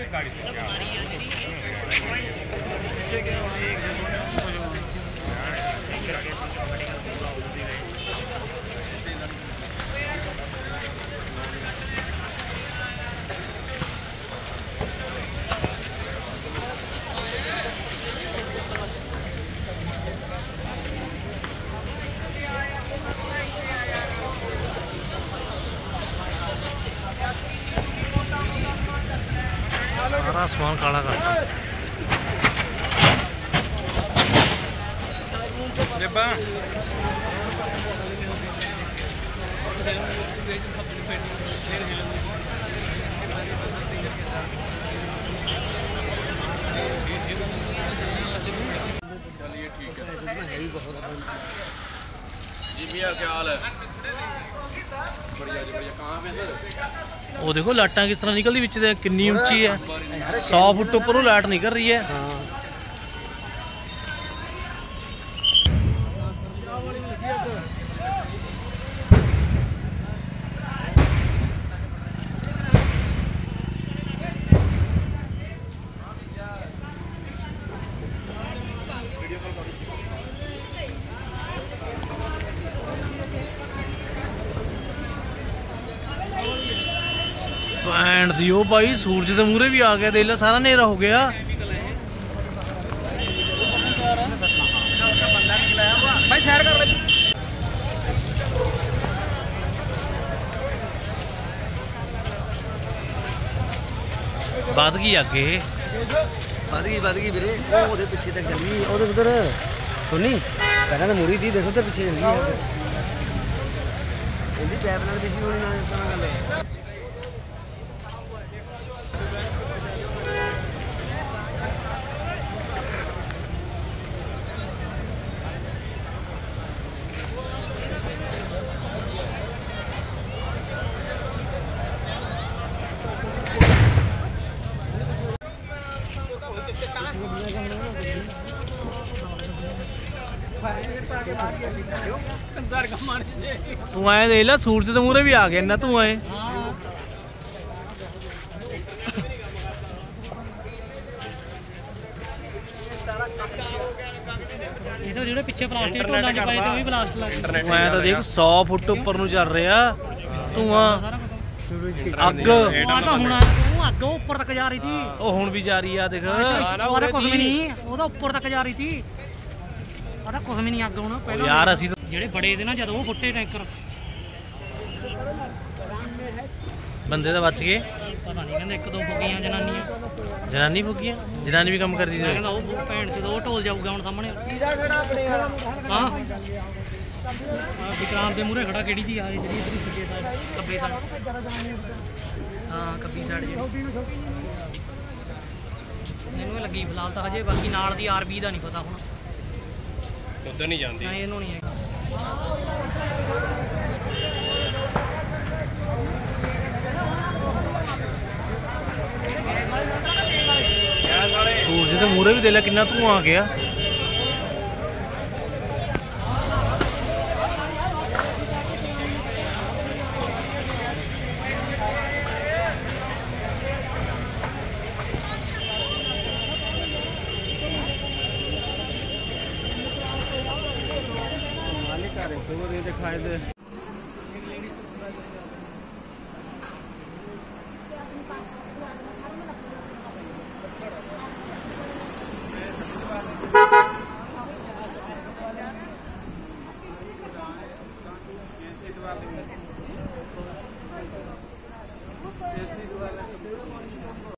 सारा समान काला करता चलिए ठीक है जी भैया क्या हाल है बढ़िया जी बढ़िया कहाँ पे सर वो देखो लाइटां किस तरह निकलती विच दे कितनी ऊंची है 100 फुट ऊपर लाइट निकल रही है। एंड दियो भाई सूरज के मूहरे भी आ गया, देख लो सारा नेरा हो गया। भाई सैर कर बद गई अगे बद गई वीरे ओदे पिछे तक चल गई ओदे उधर सुनी पहले तो मुड़ी थी देखो तो पिछे चल गई इंदी पैप नाल पिछी होनी ना इस तरह गल तू आए देख ला सूरज के मूहरे भी आ गया ना तू आए पिछे प्लास्टिक ढोलां च पाए ते भी ब्लास्ट लग गया। मैं तो देख 100 फुट ऊपर नु चल रहा धुआं अग अग ऊपर तक जा रही थी ओ हुण भी जा रही है देख कुछ भी नहीं ओदा ऊपर तक जा रही थी कुछ भी नहीं अग होना पहले यार असी जेडे बड़े थे ना जदों वो फुੱਟੇ टैंकर बंदे तो बच गए पता नहीं कहंदे 1-2 फुकीਆਂ जनानियां जनानी फुकीਆਂ जनानी भी काम करती थी कहंदा वो भैन से तो ढोल जाऊगा हुन सामने हां विक्रांत दे मूहरे खड़ा केड़ी थी यार इधर सज्जे साइड खब्बे साइड हां खब्बी साइड ਇਹਨੂੰ ਲੱਗੀ ਫਿਲਹਾਲ ਤਾਂ ਹਜੇ ਬਾਕੀ ਨਾਲ ਦੀ ਆਰਬੀ ਦਾ ਨਹੀਂ ਪਤਾ ਹੁਣ उधर नहीं जाती नहीं ਇਹਨੂੰ ਨਹੀਂ ਹੈ सूरज के मूहरे भी देख ला कितना धुआं आ गया दिखाई दे ऐसी